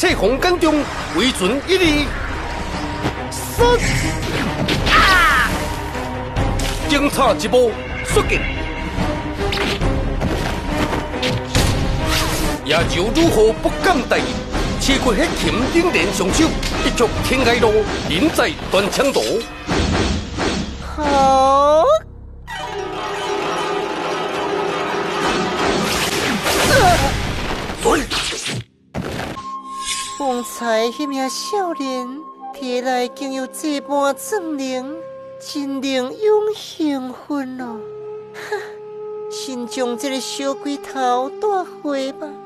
切红间中为准一力，惊插一步xuất擊，也就如何不敢大意，刺过迄黔顶连上手，一曲天涯路，人在断肠途。 好。方才迄名少年提来竟有这般证明，真令勇兴奋哦！哈，先将这个小鬼头带回吧。